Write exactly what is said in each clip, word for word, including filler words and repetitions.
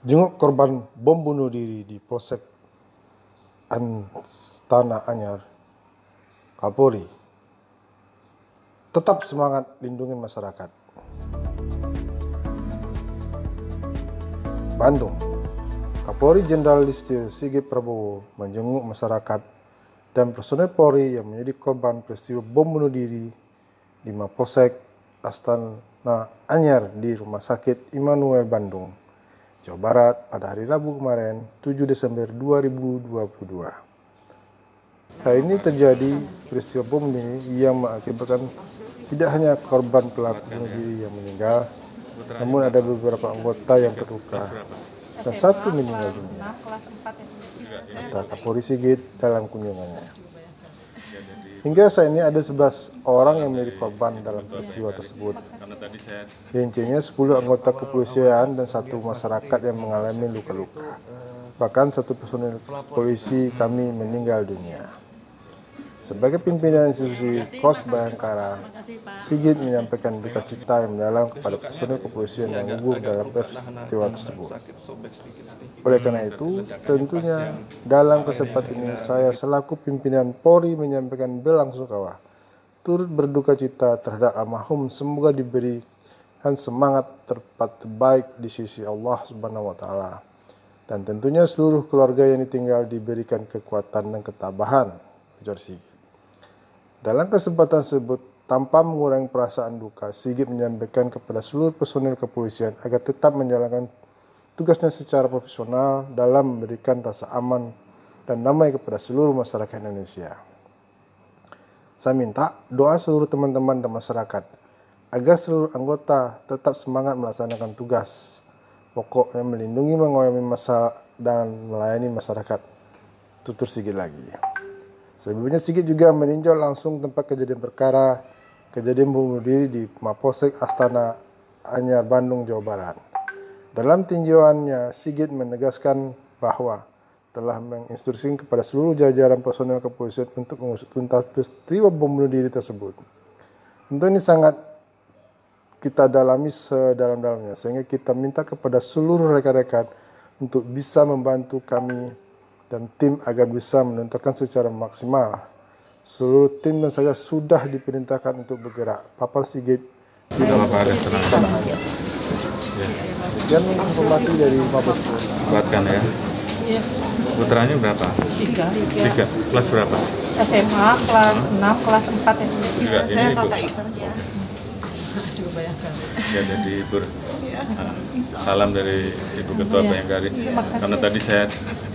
Jenguk korban bom bunuh diri di Polsek Astana Anyar, Kapolri tetap semangat lindungi masyarakat. Bandung, Kapolri Jenderal Listio Sigit Prabowo menjenguk masyarakat dan personel Polri yang menjadi korban peristiwa bom bunuh diri di Mapolsek Astana Anyar di Rumah Sakit Immanuel Bandung, Jawa Barat pada hari Rabu kemarin, tujuh Desember dua ribu dua puluh dua. Hari ini terjadi peristiwa bom bunuh diri yang mengakibatkan tidak hanya korban pelaku bunuh diri yang meninggal, namun ada beberapa anggota yang terluka dan satu meninggal dunia, kata Kapolri Sigit dalam kunjungannya. Hingga saat ini ada sebelas orang yang menjadi korban dalam peristiwa tersebut. Rincinya sepuluh anggota kepolisian dan satu masyarakat yang mengalami luka-luka. Bahkan satu personil polisi kami meninggal dunia. Sebagai pimpinan institusi Kos Bayangkara, Sigit menyampaikan duka cita yang mendalam kepada personil kepolisian yang gugur dalam peristiwa tersebut. Oleh karena itu, tentunya dalam kesempatan ini saya selaku pimpinan Polri menyampaikan belasungkawa, turut berduka cita terhadap almarhum, semoga diberikan semangat terbaik di sisi Allah Subhanahu wa taala. Dan tentunya seluruh keluarga yang ditinggal diberikan kekuatan dan ketabahan, ujar Sigit. Dalam kesempatan tersebut, tanpa mengurangi perasaan duka, Sigit menyampaikan kepada seluruh personil kepolisian agar tetap menjalankan tugasnya secara profesional dalam memberikan rasa aman dan damai kepada seluruh masyarakat Indonesia. Saya minta doa seluruh teman-teman dan masyarakat agar seluruh anggota tetap semangat melaksanakan tugas pokoknya melindungi, mengayomi masalah dan melayani masyarakat, tutur Sigit lagi. Sebelumnya Sigit juga meninjau langsung tempat kejadian perkara kejadian bunuh diri di Mapolsek Astana Anyar Bandung, Jawa Barat. Dalam tinjauannya, Sigit menegaskan bahwa telah menginstruksikan kepada seluruh jajaran personel kepolisian untuk mengusut tuntas peristiwa bom bunuh diri tersebut. Tentu ini sangat kita dalami sedalam-dalamnya, sehingga kita minta kepada seluruh rekan-rekan untuk bisa membantu kami dan tim agar bisa menuntaskan secara maksimal. Seluruh tim dan saya sudah diperintahkan untuk bergerak. Papar Sigit di dalam sana aja. Demikian informasi dari Mabes Polri. Buatkan ya. Iya. Putranya berapa? Tiga. Tiga. Kelas berapa? S M A kelas enam, kelas empat S D. Juga Saya ini kakak Ibu. iparnya. Coba bayangkan. Ya, jadi Ibu. Nah, salam dari Ibu Ketua Bayangkari. Karena tadi saya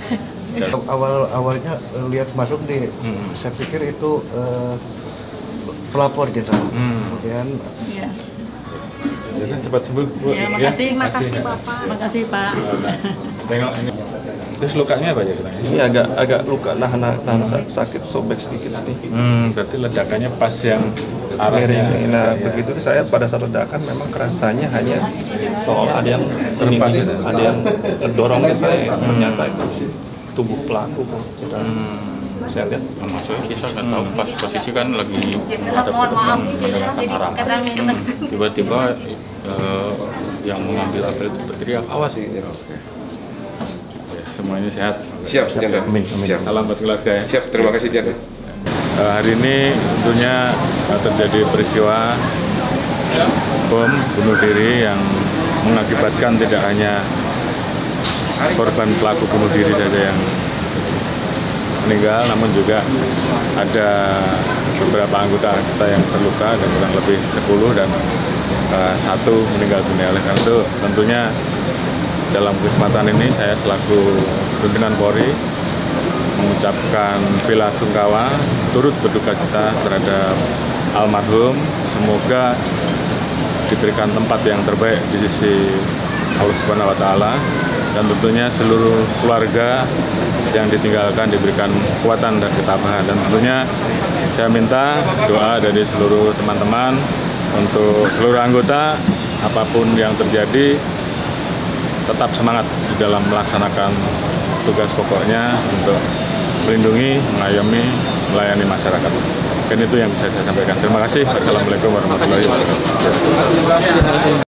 awal awalnya lihat masuk nih, hmm. saya pikir itu uh, pelapor jenderal. Hmm. Kemudian ya. Jadi cepat sembuh, Bu. Ya, makasih, ya, makasih Bapak. Makasih Pak. Tengok ini. Terus lukanya apa ya katanya? Ini agak agak luka, nah nah, nah sakit sobek sedikit sini. Hmm, berarti ledakannya pas yang arahnya. Nah, ya. Begitu saya pada saat ledakan memang kerasanya hanya seolah ada yang terlepas, ada yang mendorong ke saya. Hmm. Ternyata itu tubuh pelaku. Hmm. Saya lihat maksudnya kisah kan tahu pas posisi kan lagi ada pertemuan mendengarkan arahan, hmm. tiba-tiba uh, yang mengambil apel itu berteriak awas gitu. Oke. Ya, semuanya sehat. Siap, Jenderal. Amin. Amin. Siap. Salam buat keluarga ya. Siap, terima kasih Jenderal. Uh, hari ini tentunya uh, terjadi peristiwa bom bunuh diri yang mengakibatkan tidak hanya korban pelaku bunuh diri saja yang meninggal, namun juga ada beberapa anggota kita yang terluka dan kurang lebih sepuluh dan uh, satu meninggal dunia. Oleh karena itu tentunya dalam kesempatan ini saya selaku pimpinan Polri mengucapkan bela sungkawa, turut berduka cita terhadap almarhum. Semoga diberikan tempat yang terbaik di sisi Allah Subhanahu wa taala, dan tentunya seluruh keluarga yang ditinggalkan diberikan kekuatan dan ketabahan. Dan tentunya saya minta doa dari seluruh teman-teman untuk seluruh anggota, apapun yang terjadi tetap semangat di dalam melaksanakan tugas pokoknya untuk melindungi, mengayomi, melayani masyarakat. Dan itu yang bisa saya sampaikan. Terima kasih. Wassalamualaikum warahmatullahi wabarakatuh.